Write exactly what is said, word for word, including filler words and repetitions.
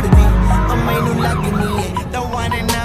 ਲੱਗਦੀ, ਉਹ ਮੈਨੂੰ ਲੱਗਦੀ ਏ the one and